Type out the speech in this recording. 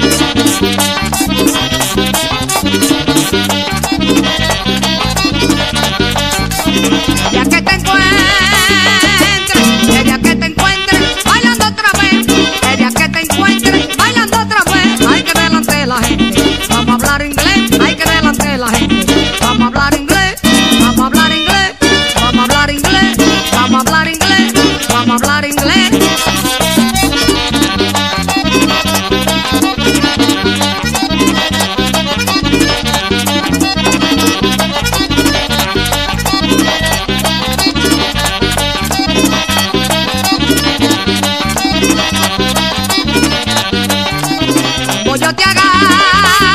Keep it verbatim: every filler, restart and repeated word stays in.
Ya que te encuentres, el día que te encuentres bailando otra vez, el día que te encuentres bailando otra vez, hay que delante de la gente, vamos a hablar inglés, hay que delante de la gente, vamos a hablar inglés, vamos a hablar inglés, vamos a hablar inglés, vamos a hablar inglés, vamos a hablar inglés. Pues yo te agarro